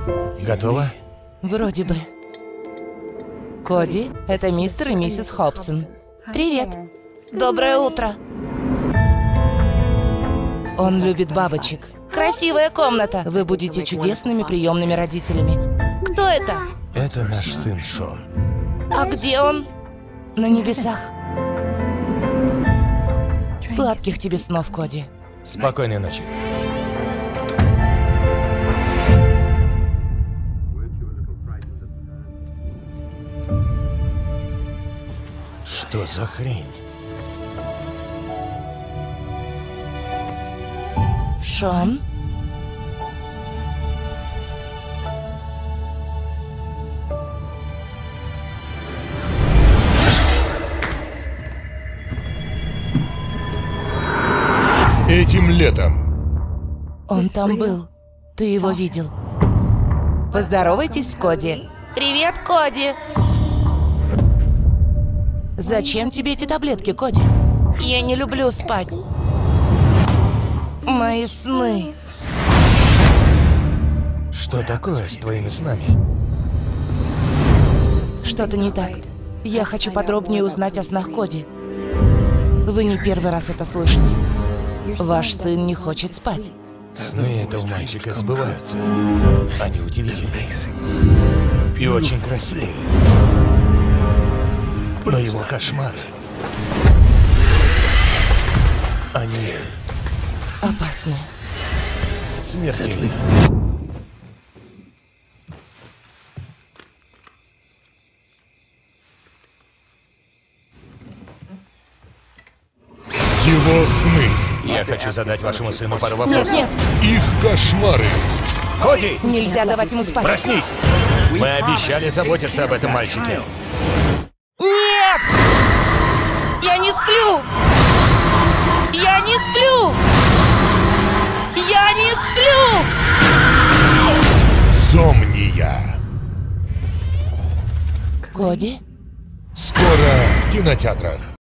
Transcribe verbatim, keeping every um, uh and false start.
Готово? Вроде бы. Коди, это мистер и миссис Хобсон. Привет. Доброе утро. Он любит бабочек. Красивая комната. Вы будете чудесными приемными родителями. Кто это? Это наш сын Шон. А где он? На небесах. Сладких тебе снов, Коди. Спокойной ночи. Что за хрень? Шон? Этим летом. Он там был. Ты его видел. Поздоровайтесь с Коди. Привет, Коди. Зачем тебе эти таблетки, Коди? Я не люблю спать. Мои сны. Что такое с твоими снами? Что-то не так. Я хочу подробнее узнать о снах Коди. Вы не первый раз это слышите. Ваш сын не хочет спать. Сны этого мальчика сбываются. Они удивительные. И очень красивые. Но его кошмары... Они... Опасны. смертельны. Его сны. Я хочу задать вашему сыну пару вопросов. Нет, нет, Их кошмары. Коди! нельзя давать ему спать. Проснись! Мы обещали заботиться об этом мальчике. Нет! Я не сплю! Я не сплю! Я не сплю! Зомния. Коди? Скоро в кинотеатрах.